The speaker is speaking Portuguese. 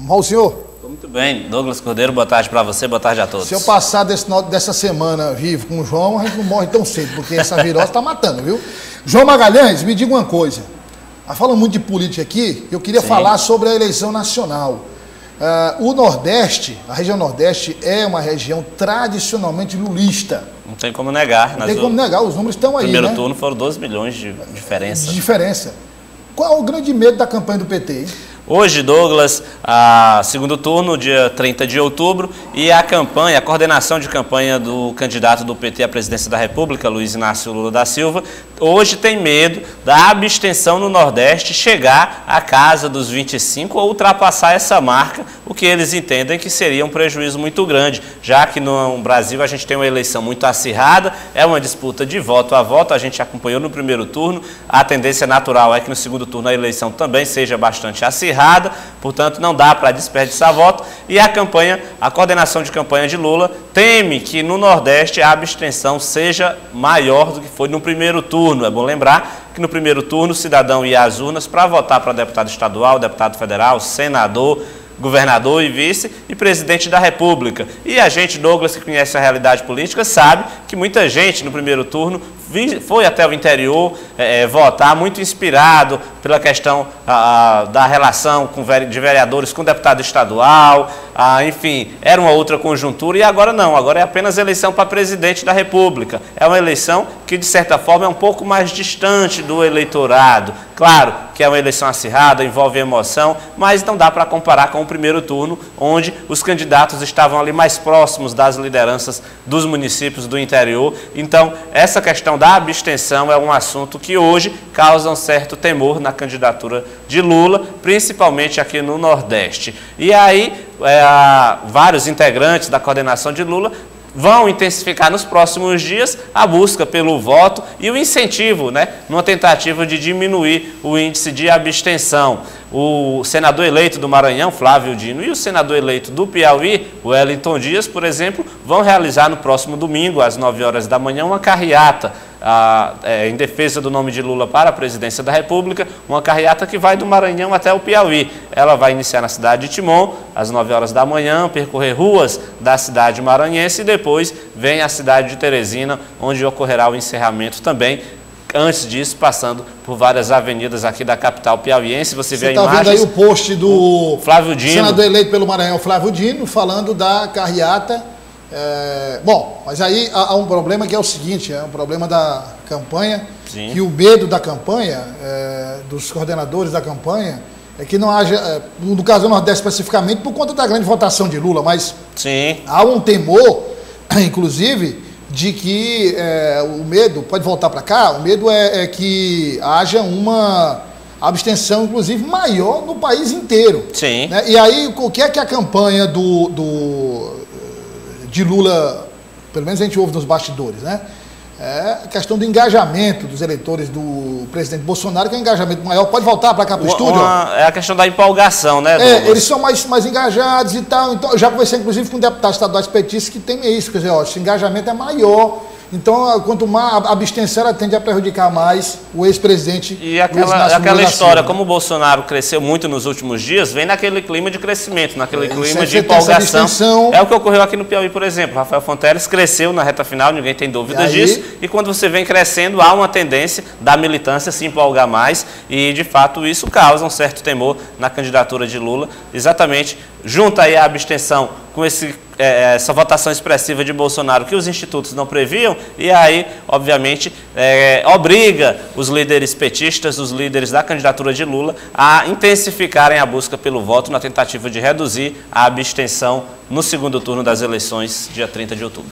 Mal, senhor? Muito bem. Douglas Cordeiro, boa tarde para você, boa tarde a todos. Se eu passar dessa semana vivo com o João, a gente não morre tão cedo, porque essa virose está matando, viu? João Magalhães, me diga uma coisa. Falando muito de política aqui, eu queria falar sobre a eleição nacional. O Nordeste, a região Nordeste é uma região tradicionalmente lulista. Não tem como negar. Não tem como negar, os números estão aí, né? No primeiro turno foram 12 milhões de diferença. De diferença. Qual é o grande medo da campanha do PT, hein? Hoje, Douglas, segundo turno, dia 30 de outubro, e a coordenação de campanha do candidato do PT à presidência da República, Luiz Inácio Lula da Silva, hoje tem medo da abstenção no Nordeste chegar à casa dos 25 ou ultrapassar essa marca, o que eles entendem que seria um prejuízo muito grande, já que no Brasil a gente tem uma eleição muito acirrada, é uma disputa de voto a voto, a gente acompanhou no primeiro turno, a tendência natural é que no segundo turno a eleição também seja bastante acirrada, portanto não dá para desperdiçar voto, e a coordenação de campanha de Lula teme que no Nordeste a abstenção seja maior do que foi no primeiro turno. É bom lembrar que no primeiro turno o cidadão ia às urnas para votar para deputado estadual, deputado federal, senador, governador e vice e presidente da República. E a gente, Douglas, que conhece a realidade política, sabe que muita gente no primeiro turno foi até o interior votar, muito inspirado pela questão da relação de vereadores com deputado estadual, enfim, era uma outra conjuntura, e agora não, agora é apenas eleição para presidente da República. É uma eleição que, de certa forma, é um pouco mais distante do eleitorado. Claro que é uma eleição acirrada, envolve emoção, mas não dá para comparar com o primeiro turno, onde os candidatos estavam ali mais próximos das lideranças dos municípios do interior. Então, essa questão da abstenção é um assunto que hoje causa um certo temor na candidatura de Lula, principalmente aqui no Nordeste. E aí, vários integrantes da coordenação de Lula vão intensificar nos próximos dias a busca pelo voto e o incentivo, numa tentativa de diminuir o índice de abstenção. O senador eleito do Maranhão, Flávio Dino, e o senador eleito do Piauí, Wellington Dias, por exemplo, vão realizar no próximo domingo, às 9 horas da manhã, uma carreata em defesa do nome de Lula para a presidência da República, uma carreata que vai do Maranhão até o Piauí. Ela vai iniciar na cidade de Timon, às 9 horas da manhã, percorrer ruas da cidade maranhense e depois vem à cidade de Teresina, onde ocorrerá o encerramento também. Antes disso, passando por várias avenidas aqui da capital piauiense, você vê a imagem. Você está vendo aí o post do Flávio Dino, senador eleito pelo Maranhão, Flávio Dino, falando da carreata. Bom, mas aí há um problema que é o seguinte, é um problema da campanha, sim, que o medo da campanha, dos coordenadores da campanha, é que não haja, no caso do Nordeste especificamente, por conta da grande votação de Lula, mas sim, há um temor, inclusive, de que o medo, pode voltar para cá, o medo é que haja uma abstenção, inclusive, maior no país inteiro. Sim. Né? E aí, o que é que a campanha de Lula, pelo menos a gente ouve nos bastidores, né? É a questão do engajamento dos eleitores do presidente Bolsonaro, que é um engajamento maior. Pode voltar para cá para o estúdio? É a questão da empolgação, né, Douglas? Eles são mais engajados e tal. Então, eu já conversei, inclusive, com deputados estaduais petistas que tem isso. Quer dizer, esse engajamento é maior. Então, quanto mais a abstenção, ela tende a prejudicar mais o ex-presidente. E aquela história, como o Bolsonaro cresceu muito nos últimos dias, vem naquele clima de crescimento, naquele clima de empolgação. É o que ocorreu aqui no Piauí, por exemplo. Rafael Fonteles cresceu na reta final, ninguém tem dúvidas disso. E quando você vem crescendo, há uma tendência da militância se empolgar mais. E, de fato, isso causa um certo temor na candidatura de Lula. Exatamente, junta aí a abstenção com essa votação expressiva de Bolsonaro que os institutos não previam, e aí, obviamente, obriga os líderes petistas, os líderes da candidatura de Lula, a intensificarem a busca pelo voto na tentativa de reduzir a abstenção no segundo turno das eleições, dia 30 de outubro.